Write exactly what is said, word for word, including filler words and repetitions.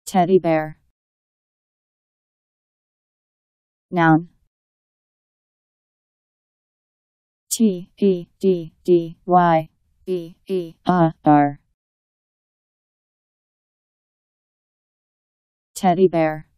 Teddy bear. Noun. T E D D Y B E A R. Teddy bear.